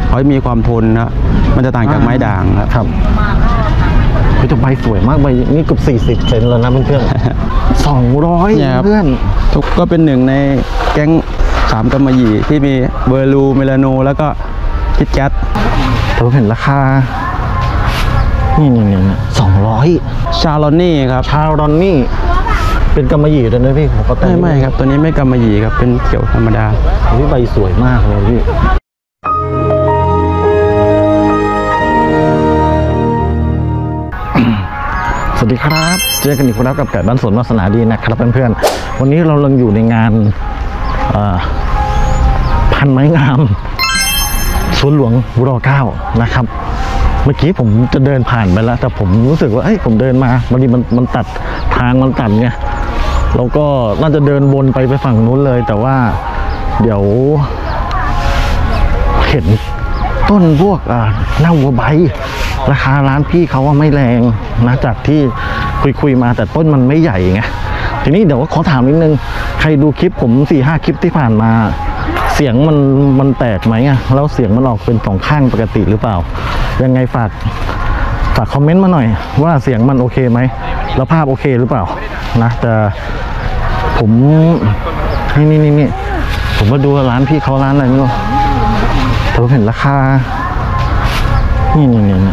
เขามีความทนนะมันจะต่างจากไม้ด่างครับคือจะใบสวยมากใบนี่เกือบ40 เซนแล้วนะเพื่อนๆ200เพื่อนทุกก็เป็นหนึ่งในแก๊ง3 กำมะหยี่ที่มีเบอร์ลูเมลาโนแล้วก็คิดแคทเราเห็นราคานี่200 ชาลอนนี่ครับชาลอนนี่เป็นกำมะหยี่ด้วยนะพี่ผมก็ไม่ครับตัวนี้ไม่กำมะหยี่ครับเป็นเขียวธรรมดานี่ใบสวยมากเลยพี่สวัสดีครับเจอกันอีกแล้วกับไก่บ้านสวนวาสนาดีนะครับเพื่อนๆวันนี้เราลังอยู่ในงานพันไม้งามสวนหลวงร.9นะครับเมื่อกี้ผมจะเดินผ่านไปแล้วแต่ผมรู้สึกว่าผมเดินมาบางทีมันตัดทางมันตัดไงเราก็น่าจะเดินวนไปฝั่งนู้นเลยแต่ว่าเดี๋ยวเห็นต้นพวกหน้าวัวใบราคาร้านพี่เขาว่าไม่แรงนะจากที่คุยมาแต่ต้นมันไม่ใหญ่ไงทีนี้เดี๋ยวขอถามนิดนึงใครดูคลิปผม 4-5 คลิปที่ผ่านมาเสียงมันแตกไหมแล้วเสียงมันออกเป็น2 ข้างปกติหรือเปล่ายังไงฝากคอมเมนต์มาหน่อยว่าเสียงมันโอเคไหมแล้วภาพโอเคหรือเปล่านะแต่ผมนี่ผมมาดูร้านพี่เขาร้านอะไรไม่รู้แต่ผมเห็นราคานี่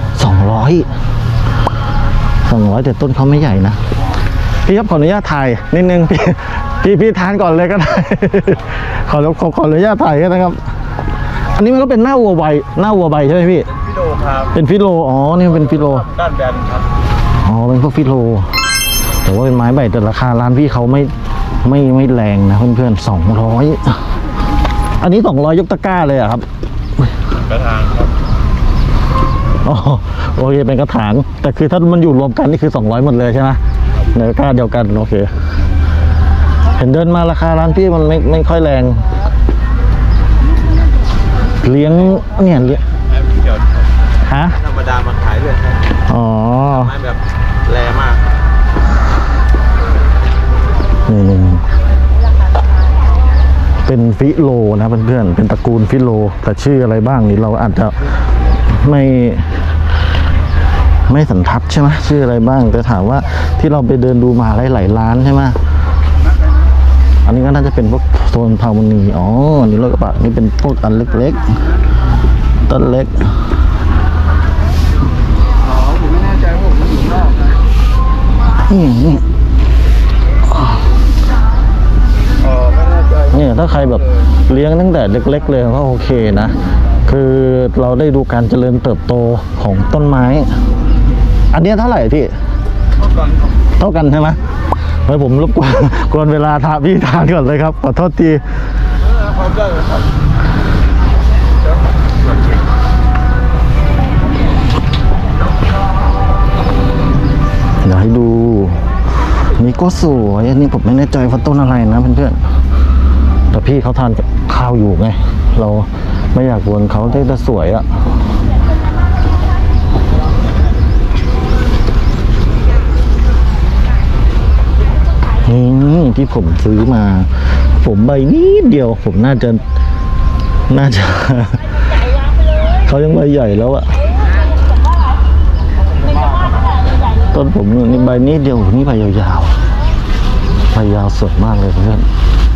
200แต่ต้นเขาไม่ใหญ่นะพี่ครับขออนุญาตถ่ายนิดนึงพี่ทานก่อนเลยก็ได้ขออนุญาตถ่ายกันนะครับอันนี้มันก็เป็นหน้าวัวใบใช่ไหมพี่ฟิโลครับเป็นฟิโลอ๋อนี่เป็นฟิโลด้านแบนครับอ๋อเป็นพวกฟิโลแต่ว่าเป็นไม้ใบแต่ราคาร้านพี่เขาไม่แรงนะเพื่อนๆ200อันนี้200ยกตะกร้าเลยอะครับกระถางครับอ๋อโอเคเป็นกระถางแต่คือถ้ามันอยู่รวมกันนี่คือ200หมดเลยใช่ไหมในตะกร้าเดียวกันโอเคเห็นเดินมาราคาร้านพี่มันไม่ค่อยแรงเลี้ยงเนี่ยเลี้ยงฮะธรรมดามาขายเลยอ๋อไม้แบบแรงมากนี่เป็นฟิโลนะเพื่อนๆเป็นตระกูลฟิโลแต่ชื่ออะไรบ้างนี่เราอาจจะไม่สันทัดใช่ไหมชื่ออะไรบ้างแต่ถามว่าที่เราไปเดินดูมาหลายร้านใช่ไหมอันนี้ก็น่าจะเป็นพวกโซนพาวนีอ๋ออันนี้รถกระบะนี่เป็นพวกอันเล็กๆต้นเล็กอ๋อผมไม่แน่ใจว่าผมอยู่นอกเนี่ยถ้าใครแบบเลี้ยงตั้งแต่เล็กๆเลยก็โอเคนะคือเราได้ดูการเจริญเติบโตของต้นไม้อันนี้เท่าไหร่พี่เท่ากันใช่ไหมเฮ้ยผมรบกวนเวลาพี่ทานก่อนเลยครับขอโทษทีเดี๋ยวให้ดูนี่ก็สวยอันนี้ผมไม่แน่ใจว่าต้นอะไรนะเพื่อนๆแต่พี่เขาทานข้าวอยู่ไงเราไม่อยากกวนเขาแต่สวยอะนี่ที่ผมซื้อมาผมใบนิดเดียวผมน่าจะเขายังใบใหญ่แล้วอะต้นผมนี่ใบนิดเดียวนี่ใบยาวๆใบยาวสดมากเลยเพื่อน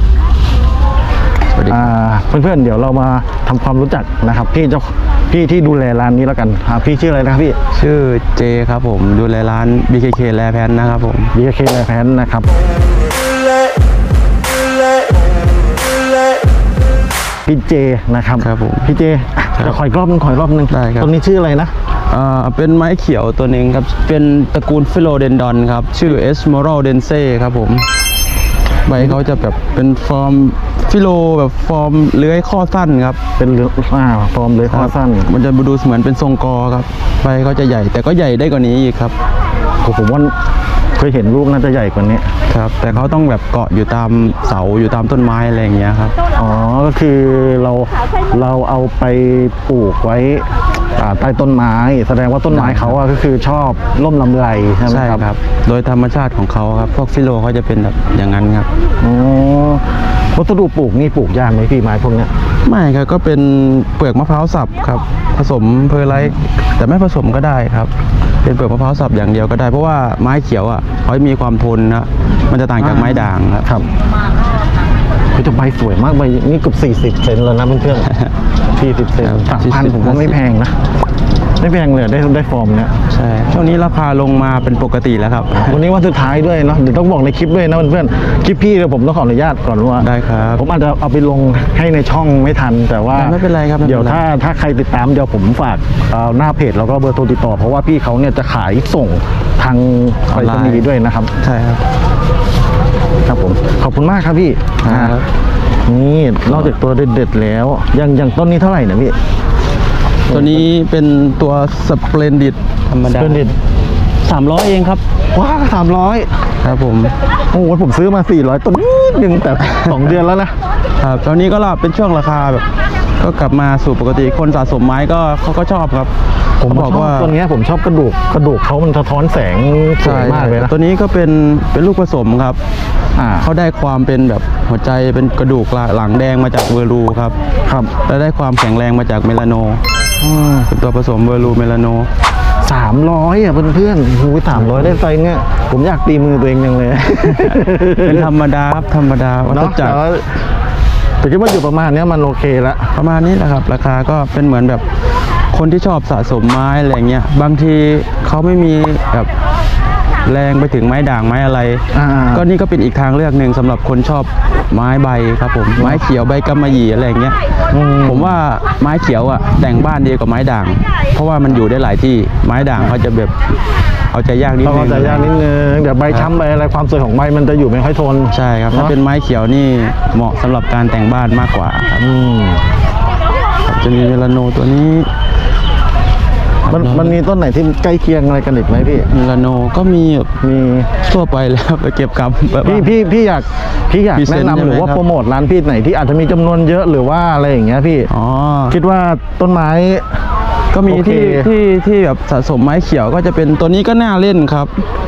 เพื่อนๆเดี๋ยวเรามาทำความรู้จักนะครับพี่ที่ดูแลร้านนี้แล้วกันพี่ชื่ออะไรนะครับพี่ชื่อเจครับผมดูแลร้าน BKK แลแพนนะครับผม BKK แลแพนนะครับพี่เจนะครับผมพี่เจขออีกรอบนึงได้ครับต้นนี้ชื่ออะไรนะเป็นไม้เขียวตัวหนึ่งครับเป็นตระกูลฟิโลเดนดอนครับชื่อ Esmeralda dense ครับผมใบเขาจะแบบเป็นฟอร์มฟิโลแบบฟอร์มเลื้อยข้อสั้นครับเป็นฟอร์มเลื้อยข้อสั้นมันจะดูเหมือนเป็นทรงกอครับใบเขาจะใหญ่แต่ก็ใหญ่ได้กว่านี้อีกครับผมว่าเคยเห็นลูกน่าจะใหญ่กว่านี้ครับแต่เขาต้องแบบเกาะอยู่ตามเสาอยู่ตามต้นไม้อะไรอย่างเงี้ยครับอ๋อก็คือเราเอาไปปลูกไว้ใต้ต้นไม้แสดงว่าต้นไม้เขาก็คือชอบร่มลำไรใช่ไหมครับโดยธรรมชาติของเขาครับพวกฟิโลเขาจะเป็นแบบอย่างนั้นครับอ๋อวัสดุปลูกนี่ปลูกยากไหมพี่ไม้พวกนี้ไม่ครับก็เป็นเปลือกมะพร้าวสับครับผสมเพอร์ไลท์แต่ไม่ผสมก็ได้ครับเป็นเปลือกมะพร้าวสับอย่างเดียวก็ได้เพราะว่าไม้เขียวอ่ะเขามีความทนนะมันจะต่างจากไม้ด่างครับคือจะใบสวยมากใบนี่เกือบ40 เซนแล้วนะเพื่อนๆ40 เซน3,000ผมว่าไม่แพงนะไม่แพงเลยได้ฟอร์มเนี้ยใช่ช่วงนี้ราคาลงมาเป็นปกติแล้วครับวันนี้วันสุดท้ายด้วยเนาะเดี๋ยวต้องบอกในคลิปด้วยนะเพื่อนๆคลิปพี่เดี๋ยวผมต้องขออนุญาตก่อนว่าได้ครับผมอาจจะเอาไปลงให้ในช่องไม่ทันแต่ว่าไม่เป็นไรครับเดี๋ยวถ้าใครติดตามเดี๋ยวผมฝากหน้าเพจแล้วก็เบอร์โทรติดต่อเพราะว่าพี่เขาเนี่ยจะขายส่งทางไปรษณีย์ด้วยนะครับใช่ครับครับผมขอบคุณมากครับพี่นี่นอกจากตัวเด็ดๆแล้วยังต้นนี้เท่าไหร่นะพี่ตัวนี้เป็นตัวสเปรนดิตธรรมดาสเปรนดิต 300เองครับว้า300 ครับผมโอ้โหผมซื้อมา400ต้นนึงแต่2 เดือนแล้วนะครับตอนนี้ก็เป็นช่วงราคาแบบก็กลับมาสู่ปกติคนสะสมไม้ก็เขาก็ชอบครับผมบอกว่าตัวนี้ผมชอบกระดูกเขามันสะท้อนแสงสวยมากเลยนะตัวนี้ก็เป็นลูกผสมครับเขาได้ความเป็นแบบหัวใจเป็นกระดูกหลังแดงมาจากเวอรูครับและได้ความแข็งแรงมาจากเมลาโนเป็นตัวผสมเวอรูเมลาโน 300อ่ะเพื่อนๆโอ้ย300ได้ไซส์เนี่ยผมอยากตีมือตัวเองยังเลยเป็นธรรมดาครับธรรมดาวัฏจักรแต่คิดว่าอยู่ประมาณนี้มันโอเคละประมาณนี้แหละครับราคาก็เป็นเหมือนแบบคนที่ชอบสะสมไม้อะไรเงี้ยบางทีเขาไม่มีแบบแรงไปถึงไม้ด่างไม้อะไรก็นี่ก็เป็นอีกทางเลือกหนึ่งสำหรับคนชอบไม้ใบครับผมไม้เขียวใบกำมะหยี่อะไรเงี้ยผมว่าไม้เขียวอ่ะแต่งบ้านดีกว่าไม้ด่างเพราะว่ามันอยู่ได้หลายที่ไม้ด่างเขาจะแบบเอาใจยากนิดนึงเอาใจยากนิดนึงเดี๋ยวใบช้ำใบอะไรความสวยของใบมันจะอยู่ไม่ค่อยทนใช่ครับถ้าเป็นไม้เขียวนี่เหมาะสำหรับการแต่งบ้านมากกว่าครับจะมีเมลาโนตัวนี้มันมีต้นไหนที่ใกล้เคียงอะไรกันอีกไหมพี่เมลาโนก็มีทั่วไปแล้วไปเก็บกำพี่อยากแนะนำหรือว่าโปรโมทร้านพี่ไหนที่อาจจะมีจำนวนเยอะหรือว่าอะไรอย่างเงี้ยพี่คิดว่าต้นไม้ก็มีที่แบบสะสมไม้เขียวก็จะเป็นตัวนี้ก็น่าเล่นครับ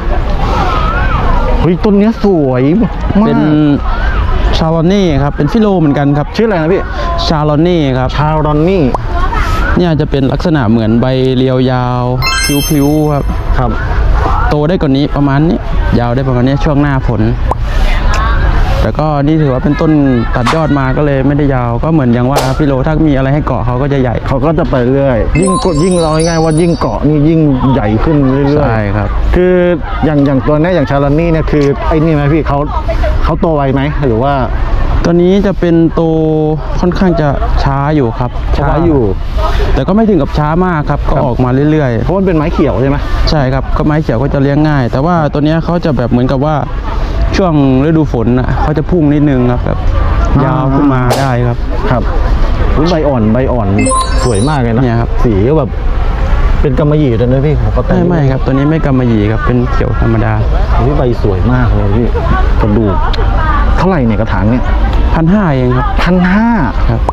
เฮ้ยต้นนี้สวยเป็นชาร์ลอนนี่ครับเป็นฟิโลเหมือนกันครับชื่ออะไรนะพี่ชาร์ลอนนี่ครับชาร์ลอนนี่เนี่ยจะเป็นลักษณะเหมือนใบเรียวยาวผิวๆครับโตได้กว่านี้ประมาณนี้ยาวได้ประมาณนี้ช่วงหน้าฝนแต่ก็นี่ถือว่าเป็นต้นตัดยอดมาก็เลยไม่ได้ยาวก็เหมือนอย่างว่าฟิโลถ้ามีอะไรให้เกาะเขาก็จะใหญ่เขาก็จะไปเรื่อยยิ่งเราง่ายว่ายิ่งเกาะนี่ยิ่งใหญ่ขึ้นเรื่อยๆใช่ครับคืออย่างตัวนี้อย่างชาลอนนี่เนี่ยคือไอ้นี่ไหมพี่เขาโตไวไหมหรือว่าตัวนี้จะเป็นโตค่อนข้างจะช้าอยู่ครับช้าอยู่แต่ก็ไม่ถึงกับช้ามากครับก็ออกมาเรื่อยๆเพราะมันเป็นไม้เขียวใช่ไหมใช่ครับก็ไม้เขียวก็จะเลี้ยงง่ายแต่ว่าตัวนี้เขาจะแบบเหมือนกับว่าช่วงฤดูฝนอ่ะเขาจะพุ่งนิดนึงครับแบบยาวขึ้นมาได้ครับใบอ่อนสวยมากเลยนะเนี่ยครับสีก็แบบเป็นกำมะหยี่เลยนะพี่ไม่ครับตัวนี้ไม่กำมะหยี่ครับเป็นเขียวธรรมดาใบสวยมากเลยพี่กระดูกเท่าไหร่เนี่ยกระถางเนี่ย 1,500เองครับ 1,500ครับ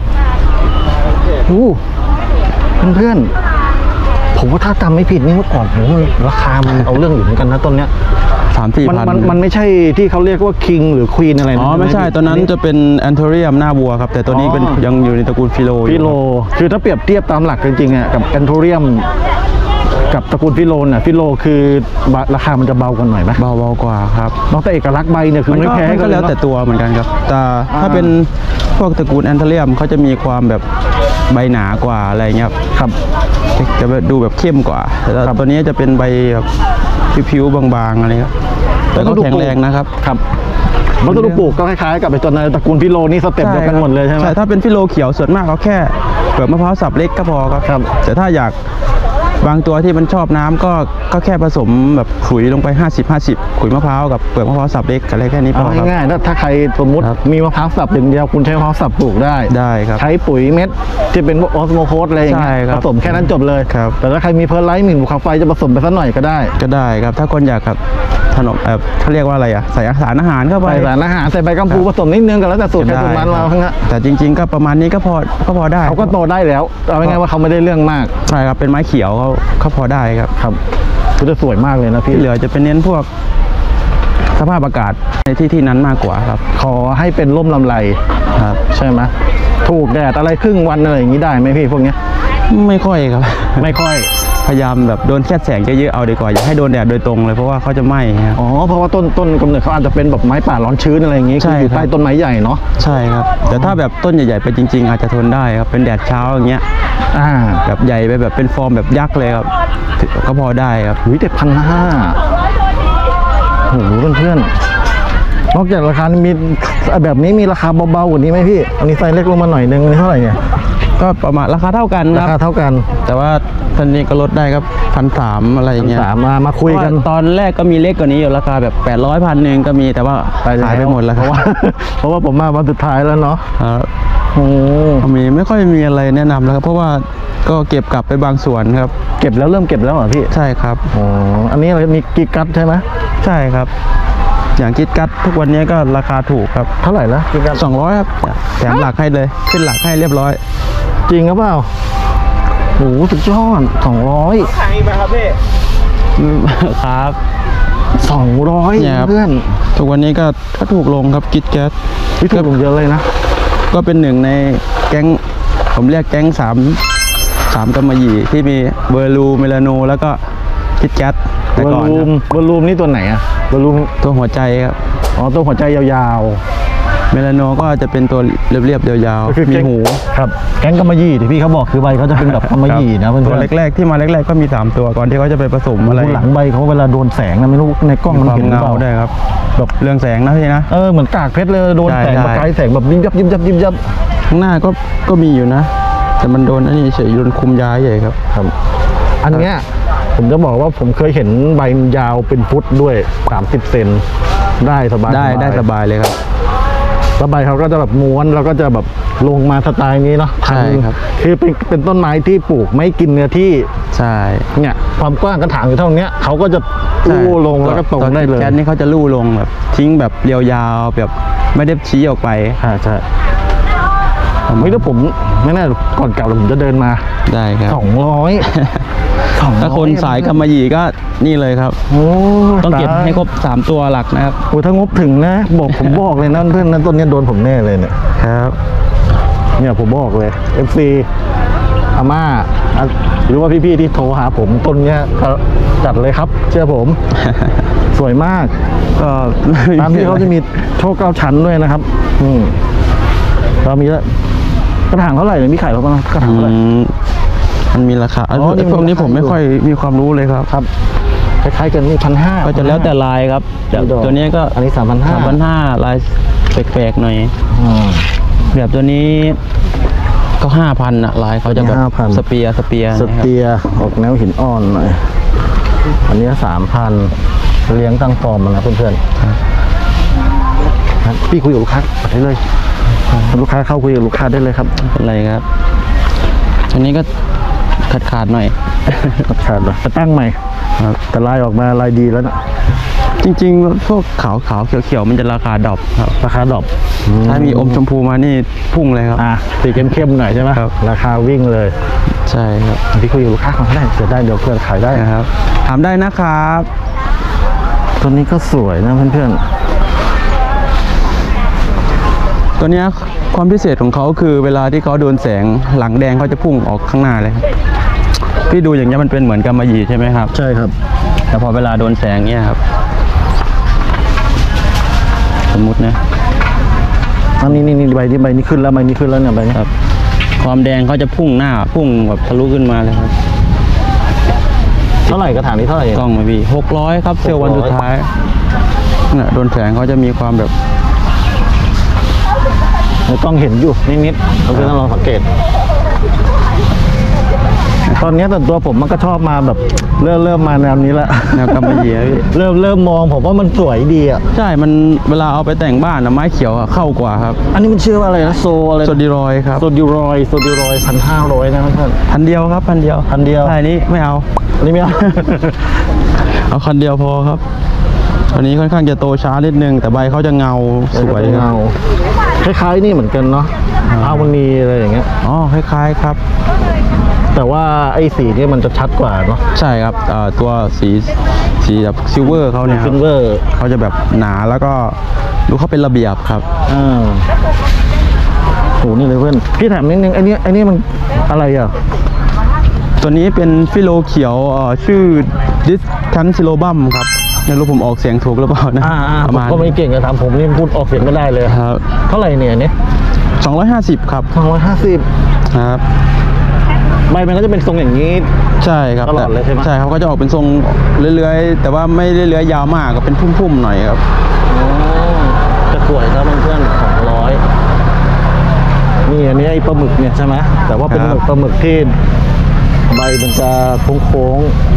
เพื่อนผมว่าถ้าจำไม่ผิดนี่เมื่อก่อนผมมันราคามันเอาเรื่องอยู่เหมือนกันนะต้นเนี้ย 3-4,000 มันไม่ใช่ที่เขาเรียกว่าคิงหรือควีนอะไรนะไม่ใช่ตัวนั้นจะเป็นแอนโทเรียมหน้าวัวครับแต่ตัวนี้เป็นยังอยู่ในตระกูลฟิโลคือถ้าเปรียบเทียบตามหลักจริงๆอ่ะกับแอนโทเรียมกับตระกูลฟิโลน่ะฟิโลคือราคามันจะเบากว่าหน่อยไหมเบากว่าครับนอกจากเอกลักษณ์ใบเนี่ยคือไม่แพ้ก็แล้วแต่ตัวเหมือนกันครับแต่ถ้าเป็นพวกตระกูลแอนโทเรียมเขาจะมีความแบบใบหนากว่าอะไรเงี้ยครับจะดูแบบเข้มกว่าแต่ตัวนี้จะเป็นใบแบบผิวบางๆอะไรครับแต่ก็แข็งแรงนะครับวัสดุปลูกก็คล้ายๆกับไอ้ตัวในตระกูลฟิโลนี่สเต็ปเดียวกันหมดเลยใช่ไหมใช่ถ้าเป็นฟิโลเขียวส่วนมากเขาแค่เปลือกมะพร้าวสับเล็กก็พอครับแต่ถ้าอยากบางตัวที่มันชอบน้ำก็แค่ผสมแบบขุยลงไป50ขุยมะพร้าวกับเปลือกมะพร้าวสับเล็กอะไรแค่นี้พอครับง่ายๆถ้าใครสมมติมีมะพร้าวสับอย่างเดียวคุณใช้มะพร้าวสับปลูกได้ครับใช้ปุ๋ยเม็ดที่เป็นออสโมโคสอะไรอย่างเงี้ยผสมแค่นั้นจบเลยแต่ถ้าใครมีเพอร์ไลท์หมิ่นภูเขาไฟจะผสมไปสักหน่อยก็ได้ครับถ้าคนอยากขนมเขาเรียกว่าอะไรใส่สารอาหารเข้าไปใส่สารอาหารใส่ใบกัมพูผสมนิดนึงกันแล้วแต่สูตรใครสูตรมันมาทั้งนั้นแต่จริงๆก็ประมาณนี้ก็พอได้เขาก็โตได้แล้วเอาง่ายๆว่าเขาไม่ได้เรื่องมากใช่ครับเป็นไม้เขียวเขาพอได้ครับคือจะสวยมากเลยนะพี่เหลือจะเป็นเน้นพวกสภาพอากาศในที่นั้นมากกว่าครับขอให้เป็นร่มลำไรครับใช่ไหมถูกแดดอะไรครึ่งวันอะไรอย่างนี้ได้ไหมพี่พวกเนี้ยไม่ค่อยครับไม่ค่อยพยายามแบบโดนแค่แสงเยอะๆเอาดีกว่าอย่าให้โดนแดดโดยตรงเลยเพราะว่าเขาจะไหม้ครับอ๋อเพราะว่าต้นกำเนิดเขาอาจจะเป็นแบบไม้ป่าร้อนชื้นอะไรอย่างงี้ใช่คืออยู่ครับใต้ต้นไม้ใหญ่เนาะใช่ครับแต่ถ้าแบบต้นใหญ่ๆไปจริง ๆ อาจจะทนได้ครับเป็นแดดเช้าอย่างเงี้ยอ่าแบบใหญ่ไปแบบเป็นฟอร์มแบบยักษ์เลยครับก็พอได้ครับหุยแต่1,500โอ้โหเพื่อนๆนอกจากราคามีแบบนี้มีราคาเบาๆกว่านี้ไหมพี่อันนี้ไซส์เล็กลงมาหน่อยนึงอันนี้เท่าไหร่เนี่ยก็ประมาณราคาเท่ากันราคคารับเท่ากันแต่ว่าตอนนี้ก็ลดได้ครับ1,300อะไรอย่างเงี้ย 1,300มาคุยกันเพราะว่าตอนแรกก็มีเล็กกว่านี้อยู่ราคาแบบ800 1,000ก็มีแต่ว่าขายไปหมดแล้วเพครับราะว่า เพราะว่าผมมาวันสุดท้ายแล้วเนาะครับโอ้มีไม่ค่อยมีอะไรแนะนำแล้วครับเพราะว่าก็เก็บกลับไปบางส่วนครับเก็บแล้วเริ่มเก็บแล้วเหรอพี่ใช่ครับอ๋ออันนี้อะไรมีกิกัตใช่ไหมใช่ครับ อย่างคิดกัดทุกวันนี้ก็ราคาถูกครับเท่าไหร่นะกิกัต 200ครับแถมหลักให้เลยขึ้นหลักให้เรียบร้อยจริงหรือเปล่าโอ้โหสุดยอด200 ขายไหมครับพี่ครับ 200 เนี่ยครับเพื่อนทุกวันนี้ก็ถูกลงครับคิดแก๊สพี่ถูกลงเยอะเลยนะก็เป็นหนึ่งในแก๊งผมเรียกแก๊ง3กำมะหยี่ที่มีเบอร์ลูเมลาโนแล้วก็คิดแก๊สแต่ก่อนครับบอลลูมนี่ตัวไหนอะบอลลูมตัวหัวใจครับอ๋อตัวหัวใจยาวเมลาโนก็จะเป็นตัวเรียบๆยาวๆก็คือๆมีแก๊งหูครับแก๊งกำมะหยี่ที่พี่เขาบอกคือใบเขาจะเป็นแบบกำมะหยี่นะเพื่อนตัวๆแรกๆที่มาแรกๆก็มี3ตัวก่อนที่เขาจะไปผสมอะไรหลังใบเขาเวลาโดนแสงนะไม่รู้ในกล้องมีมันความเห็นหรือเงาเปล่าได้ครับแบบเรืองแสงนะพี่นะเหมือนกากเพชรเลยโดนใช่แสงใช่ประกายแสงแบบยิบยับยิบยับยิบยับข้างหน้าก็มีอยู่นะ แต่มันโดนอันนี้เฉยโดนคุมย้ายใหญ่ครับครับ อันเนี้ยผมจะบอกว่าผมเคยเห็นใบยาวเป็นฟุตด้วย30 เซนได้สบายได้สบายเลยครับแล้วใบเขาก็จะแบบม้วนแล้วก็จะแบบลงมาสไตล์นี้เนาะใช่ครับคือเป็นต้นไม้ที่ปลูกไม่กินเนื้อที่ใช่เนี่ยความกว้างกระถางอยู่เท่านี้เขาก็จะลู่ลงแล้วก็ตรงได้เลยแก๊สนี่เขาจะลู่ลงแบบทิ้งแบบเรียวยาวแบบไม่ได้ชี้ออกไปใช่ไม่ถ้าผมไม่แน่ก่อนกลับผมจะเดินมาได้ครับ 200 ถ้าคนสายกำมะหยี่ก็นี่เลยครับโอ้ต้องเก็บให้ครบ3ตัวหลักนะครับโอ้ถ้างบถึงนะผมบอกเลยนะเพื่อนนะต้นนี้โดนผมแน่เลยเนี่ยครับเนี่ยผมบอกเลย FC อาม่าหรือว่าพี่ๆที่โทรหาผมต้นเนี้ยก็จัดเลยครับ เชื่อผม สวยมากก็ตามที่เขาจะมีโชค9 ชั้นด้วยนะครับเรามีแล้วกระถางเท่าไหร่เนี่ยมีขายเขาบ้างกระถางเท่าไหร่มันมีราคาอ๋อนี่มันพวกนี้ราคาผมไม่ค่อยมีความรู้เลยครับครับคล้ายๆกันนี่1,500 ก็จะแล้วแต่ลายครับแบบตัวนี้ก็อันนี้3,500 3,500ลายแปลกๆหน่อย แบบตัวนี้ก็5,000อะลายเขาจะแบบ 5,000 สเปียร์สนะครับเปียร์ออกแนวหินอ่อนหน่อยอันนี้3,000เลี้ยงตั้งฟอร์มมานะเพื่อนๆพี่คุยกับลูกค้าได้เลยลูกค้าเข้าคุยกับลูกค้าได้เลยครับอะไรครับอันนี้ก็ขาดหน่อยขาดเลยจะตั้งใหม่แต่ลายออกมาลายดีแล้วนะจริงๆพวกขาวเขียวๆมันจะราคาดรอปครับราคาดรอปถ้ามีอมชมพูมานี่พุ่งเลยครับสีเข้มๆหน่อยใช่ไหมครับราคาวิ่งเลยใช่ครับพี่คุยกับลูกค้าก่อนก็ได้จะได้เดี๋ยวเพื่อนขายได้นะครับถามได้นะครับตัวนี้ก็สวยนะเพื่อนตัวเนี้ยความพิเศษของเขาคือเวลาที่เขาโดนแสงหลังแดงเขาจะพุ่งออกข้างหน้าเลยครับพี่ดูอย่างเงี้ยมันเป็นเหมือนกำมะหยี่ใช่ไหมครับๆใช่ครับแต่พอเวลาโดนแสงเงี้ยครับสมมุตินะอันนี้ใบนี้ขึ้นแล้วเนี่ยใบนี้ครับความแดงเขาจะพุ่งหน้าพุ่งแบบทะลุขึ้นมาเลยครับเท่าไหร่กระถางนี้เท่าไหร่กล้องไหมพี่600ครับเซลล์วันสุดท้ายเนี่ยโดนแสงเขาจะมีความแบบในกล้องเห็นอยู่นิดๆเราต้องลองสังเกต ตอนนี้แต่ตัวผมมันก็ชอบมาแบบเริ่มมาแนวนี้แล้วแนวกำมะหยี่อะพี่เริ่มมองผมว่ามันสวยดีอ่ะใช่มันเวลาเอาไปแต่งบ้านนะไม้เขียวอะเข้ากว่าครับอันนี้มันชื่อว่าอะไรนะโซอะไรโซดิรอยครับโซดิรอย1,500นะเพื่อนพันเดียวครับพันเดียวพันเดียวใช่นี้ไม่เอาอันนี้ไม่เอาเอาคันเดียวพอครับอันนี้ค่อนข้างจะโตช้านิดนึงแต่ใบเขาจะเงาสวยเงาคล้ายๆนี่เหมือนกันเนาะอาวนีอะไรอย่างเงี้ยอ๋อคล้ายๆครับแต่ว่าไอ้สีนี่มันจะชัดกว่าเนาะใช่ครับตัวสีแบบซิลเวอร์เขาเนี่ยคซิรับลเวอร์เขาจะแบบหนาแล้วก็ดูเขาเป็นระเบียบครับโหนี่เลยเพื่อนพี่ถามนิดนึงไอ้นี่มันอะไรอ่ะตัวนี้เป็นฟิโลเขียวชื่อดิสคันซิโลบัมครับไม่รู้ผมออกเสียงถูกหรือเปล่านะประมาณก็ไม่เก่งจะถามผมนี่พูดออกเสียงไม่ได้เลยครับเท่าไหร่เนี่ยนี่ 250ครับ 250 ครับใบมันก็จะเป็นทรงอย่างนี้ใช่ครับตลอดเลยใช่ไหมใช่ครับก็จะออกเป็นทรงเลื้อยๆแต่ว่าไม่เลื้อยๆยาวมากก็เป็นพุ่มๆหน่อยครับจะสวยครับเพื่อน200นี่อันนี้ไอ้ปลาหมึกเนี่ยใช่ไหมแต่ว่าเป็นปลาหมึกที่ใบมันจะโค้งๆ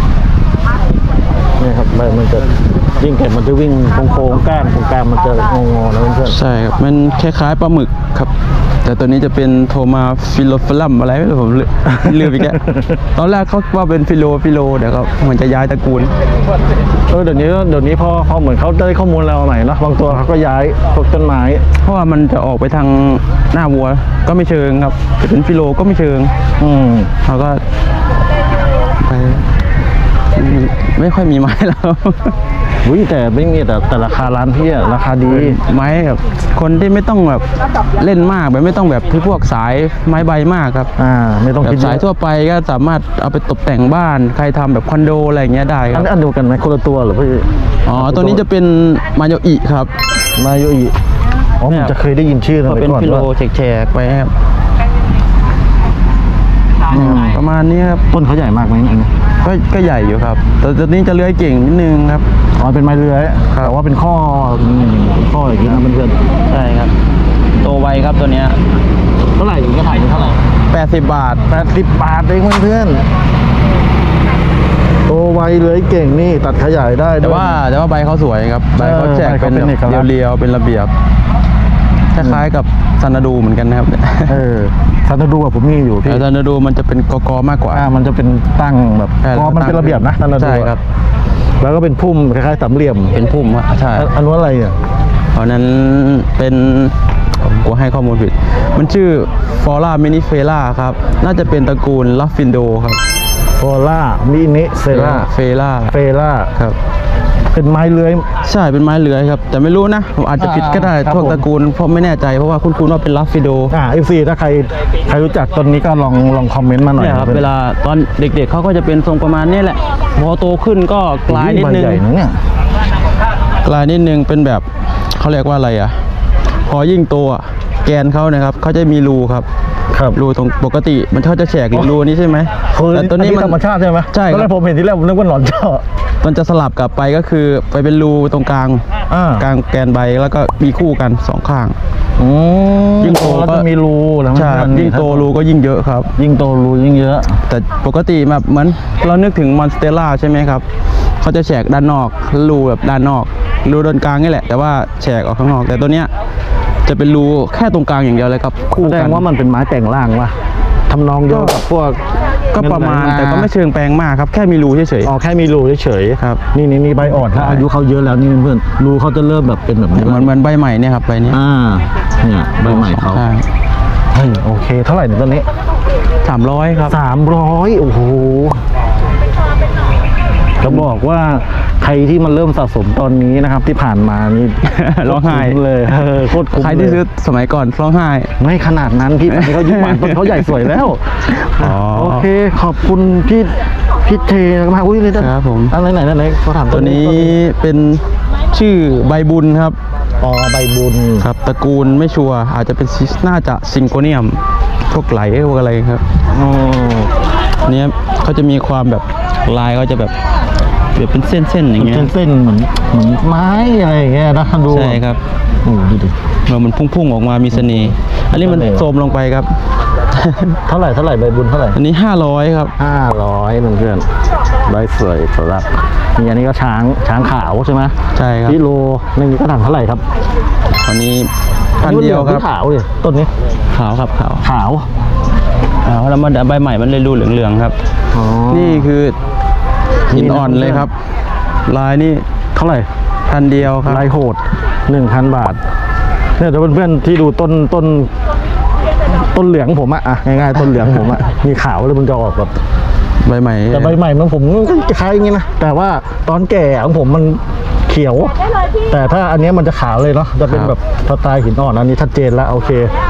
นี่ครับใบมันจะยิ่งแก่มันจะวิ่งโค้งๆก้านตรงกลางมันจะงอๆนะเพื่อนใช่ครับมันคล้ายๆปลาหมึกครับแต่ตัวนี้จะเป็นโทมาฟิโลฟิลัมอะไรไม่รู้ผมลืมอีกแล้วตอนแรกเขาว่าเป็นฟิโลเดี๋ยวเขาเหมือนจะย้ายตระกูลเดี๋ยวนี้พอเหมือนเขาได้ข้อมูลเราใหม่เนาะบางตัวเขาก็ย้ายพวกต้นไม้เพราะว่ามันจะออกไปทางหน้าวัวก็ไม่เชิงครับจะเป็นฟิโลก็ไม่เชิง เขาก็ไปไม่ค่อยมีไม้แล้วอุ้ยแต่ไม่มีแต่ราคาร้านพี่อะราคาดีไม้แบบคนที่ไม่ต้องแบบเล่นมากแบบไม่ต้องแบบที่พวกสายไม้ใบมากครับไม่ต้องแบคิดบสายทั่วไปก็สามารถเอาไปตกแต่งบ้านใครทำแบบคอนโดอะไรอย่างเงี้ยได้ครับอันเดียวกันไหมคนละตัวหรือพี่อ๋อตัวนี้จะเป็นมาโยอิครับมาโยอิผมจะเคยได้ยินชื่อก็เป็นก่อนฟิโลว่าแฉกๆไปครับประมาณนี้ครับต้นเขาใหญ่มากไหมอันนี้ก็ใหญ่อยู่ครับแต่ตัวนี้จะเลื้อยเก่งนิดนึงครับอ๋อเป็นไม้เลื้อยแต่ว่าเป็นข้ออย่างนี้นะเพื่อนใช่ครับโตไวครับตัวเนี้ยๆเท่าไหร่ถึงจะถ่ายเท่าไหร่ 80 บาท 80 บาทเองเพื่อนๆโตไวเลื้อยเก่งนี่ตัดขยายได้แต่ว่าใบเขาสวยครับใบเขาแฉกเป็นเอกลักษณ์เรียวๆเป็นระเบียบคล้ายๆกับซันาดูเหมือนกันนะครับซันดูผมมีอยู่พี่แต่ซันาดูมันจะเป็นกอมากกว่ามันจะเป็นตั้งแบบใช่พอมันเป็นระเบียบนะซันดูใช่ครับแล้วก็เป็นพุ่มคล้ายๆสามเหลี่ยมเป็นพุ่มครับใช่อันนู้นอะไรอ่ะเพราะนั้นเป็นผมกลัวให้ข้อมูลผิดมันชื่อฟอร่ามินิเฟล่าครับน่าจะเป็นตระกูลลัฟฟินโดครับโฟล่ามินิเซล่าเฟล่าครับเป็นไม้เลื้อยใช่เป็นไม้เลื้อยครับแต่ไม่รู้นะผมอาจจะผิดก็ได้ครับพวกตระกูลเพราะไม่แน่ใจเพราะว่าคุณว่าเป็นลัฟฟิโด FC ถ้าใครรู้จักต้นนี้ก็ลองคอมเมนต์มาหน่อยเนี่ยครับเวลาตอนเด็กๆเขาก็จะเป็นทรงประมาณนี้แหละพอโตขึ้นก็กลายนิดนึงใบใหญ่นะเนี่ยกลายนิดนึงเป็นแบบเขาเรียกว่าอะไรอ่ะพอยิ่งโตอ่ะแกนเขานะครับเขาจะมีรูครับครับรูตรงปกติมันเขาจะแฉกรูนี้ใช่ไหมแต่ตัวนี้มันธรรมชาติใช่ไหมใช่ครับตอนแรกผมเห็นที่แรกผมนึกว่าหนอนเจาะมันจะสลับกลับไปก็คือไปเป็นรูตรงกลางกลางแกนใบแล้วก็มีคู่กันสองข้างยิ่งโตแล้วก็จะมีรูแล้วใช่ยิ่งโตรูก็ยิ่งเยอะครับยิ่งโตรูยิ่งเยอะแต่ปกติแบบเหมือนเรานึกถึงมอนสเตล่าใช่ไหมครับเขาจะแฉกด้านนอกรูแบบด้านนอกรูด้านกลางนี่แหละแต่ว่าแฉกออกข้างนอกแต่ตัวเนี้ยจะเป็นรูแค่ตรงกลางอย่างเดียวเลยครับคู่แสดกังนว่ามันเป็นไม้แต่งร่างวะทำนองเดียวกับพวกก็ประมาณแต่ก็ไม่เชิงแปลงมากครับแค่มีรูเฉยแค่มีรูเฉยๆครับนี่ใบอ่อนถ้าอายุเขาเยอะแล้วนี่เพื่อนรูเขาจะเริ่มแบบเป็นแบบนี้ๆเหมือนใบใหม่เนี่ยครับใบนี้เนี่ยใบใหม่เขาใช่เฮ้ยโอเคเท่าไหร่เนี่ยตอนนี้ 300ครับ 300โอ้โหจะบอกว่าใครที่มันเริ่มสะสมตอนนี้นะครับ ที่ผ่านมานี่ร้องไห้โคตคุ้มเลยโคตรคุ้มใครที่ซื้อสมัยก่อนร้องไห้ไม่ขนาดนั้นพี่อันนี้เขายิ้มหวานต้นเขาใหญ่สวยแล้ว โอเคขอบคุณพี่เทมากอุ้ยเลยนะครับผมอะไรไหนเขาถามตัวนี้เป็นชื่อใบบุญครับใบบุญครับตระกูลไม่ชัวร์อาจจะเป็นน่าจะซิงโกเนียมพวกไหลพวกอะไรครับเนี้ยเขาจะมีความแบบลายเขาจะแบบเป็นเส้นๆอย่างเงี้ยเส้นเหมือนไม้อะไรอย่างเงี้ยนะดูใช่ครับดูดิมันพุ่งๆออกมามีเสน่ห์อันนี้มันโทรมลงไปครับเท่าไหร่ใบบุญเท่าไหร่อันนี้500ครับ 500เพื่อนใบสวยสำหรับนี่อันนี้ก็ช้างขาวใช่ไหมใช่ครับกิโลนึงก็ถังเท่าไหร่ครับอันนี้พันเดียวครับขาวเลยต้นนี้ขาวครับขาวขาวแล้วมันใบใหม่มันเลยรูเหลืองๆครับนี่คือหินอ่อนเลยครับลายนี่เท่าไหร่พันเดียวครับลายโหด 1,000 บาทเนี่ยจะเพื่อนๆที่ดูต้นเหลืองผมอะง่ายๆต้นเหลืองผมอะมีขาวแล้วมันจะออกแบบใบใหม่แต่ใบใหม่มันผมก็คล้ายอย่างนี้นะแต่ว่าตอนแก่ของผมมันเขียว แต่ถ้าอันนี้มันจะขาวเลยเนาะจะเป็นแบบสไตล์หินอ่อนอันนี้ชัดเจนแล้วโอเค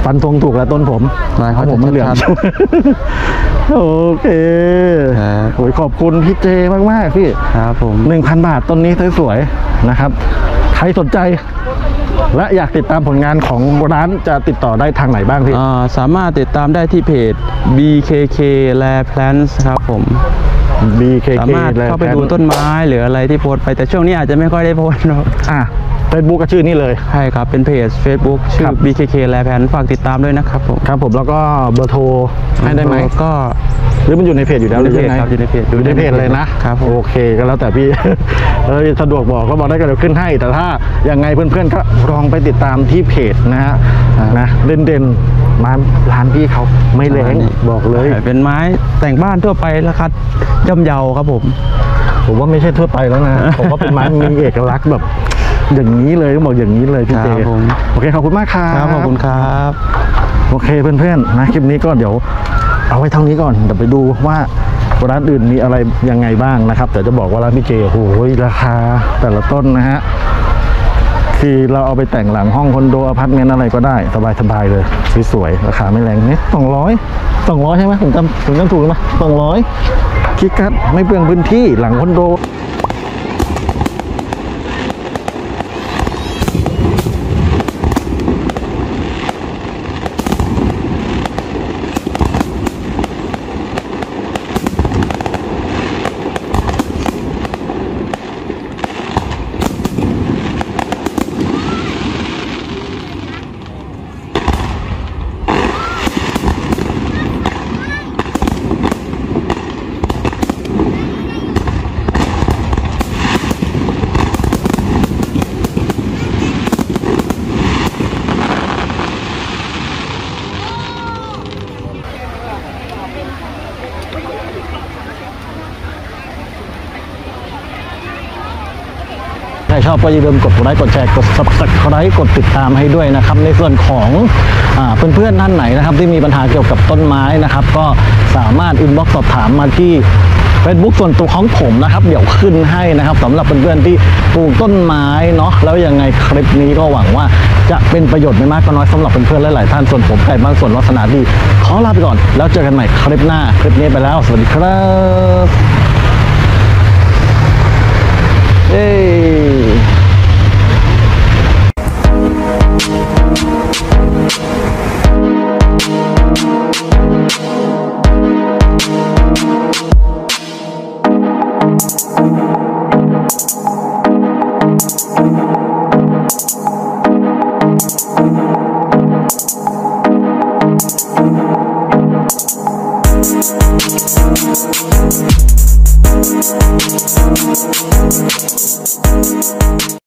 ฟันธงถูกแล้วต้นผมลายเขาผมมันเหลืองชัดโอเคครับโอ้ยขอบคุณพี่เจมากๆพี่ครับผม 1,000 บาทต้นนี้สวยๆนะครับใครสนใจและอยากติดตามผลงานของร้านจะติดต่อได้ทางไหนบ้างพี่สามารถติดตามได้ที่เพจ BKK Rare Plants ครับผม BKK สามารถเข้าไปดูต้นไม้หรืออะไรที่โพสต์ไปแต่ช่วงนี้อาจจะไม่ค่อยได้โพสต์เนอะ Facebook ก็ชื่อนี้เลยใช่ครับ เป็นเพจ Facebook ชื่ครัอบ BKK Rare Plants ฝากติดตามด้วยนะครับผมครับผมแล้วก็เบอร์โทรให้ได้ไหมก็หรือมันอยู่ในเพจอยู่แล้วหรือยังไงครับอยู่ในเพจอยู่ในเพจเลยนะครับผมโอเคก็แล้วแต่พี่ สะดวกบอกก็บอกได้ก็เดี๋ยวขึ้นให้ แต่ถ้ายังไงเพื่อนๆก็ลองไปติดตามที่เพจนะฮะนะเด่นๆมาร้านพี่เขาไม่แรงบอกเลยเป็นไม้แต่งบ้านทั่วไปราคาย่อมเยาครับผมผมว่าไม่ใช่ทั่วไปแล้วนะ ผมว่าเป็นไม้มีเอกลักษณ์แบบอย่างนี้เลยต้องบอกอย่างนี้เลยพี่เจครับผมโอเคขอบคุณมากครับครับขอบคุณครับโอเคเพื่อนๆนะคลิปนี้ก็เดี๋ยวเอาไว้เท่านี้ก่อนเดี๋ยวไปดูว่าร้านอื่นมีอะไรยังไงบ้างนะครับแต่จะบอกว่าร้านพี่เจโอ้โหราคาแต่ละต้นนะฮะคือเราเอาไปแต่งหลังห้องคอนโดอพาร์ตเมนต์อะไรก็ได้สบายๆเลยสวยๆราคาไม่แรงเนี่ย200ใช่ไหมผมจำถูกไหม200คิดคัดไม่เปลืองพื้นที่หลังคอนโดใครชอบก็อย่าลืมกดไลค์กดแชร์กด Subscribe กดติดตามให้ด้วยนะครับในส่วนของเพื่อนๆท่านไหนนะครับที่มีปัญหาเกี่ยวกับต้นไม้นะครับก็สามารถอินบ็อกซ์สอบถามมาที่ Facebook ส่วนตัวของผมนะครับเดี๋ยวขึ้นให้นะครับสำหรับเพื่อนๆที่ปลูกต้นไม้เนาะแล้วยังไงคลิปนี้ก็หวังว่าจะเป็นประโยชน์ไม่มากก็น้อยสำหรับเพื่อนๆหลายๆท่านส่วนผมไก่บ้านสวนวัฒนาดีขอลาไปก่อนแล้วเจอกันใหม่คลิปหน้าคลิปนี้ไปแล้วสวัสดีครับเอ้